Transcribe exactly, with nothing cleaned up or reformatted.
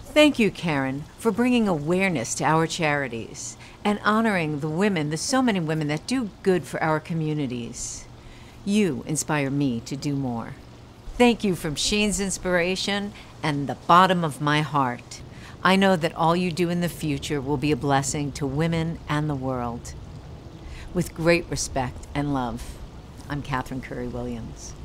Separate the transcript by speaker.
Speaker 1: Thank you, Karen, for bringing awareness to our charities and honoring the women, the so many women that do good for our communities. You inspire me to do more. Thank you from Sheen's inspiration and the bottom of my heart. I know that all you do in the future will be a blessing to women and the world. With great respect and love, I'm Catherine Curry Williams.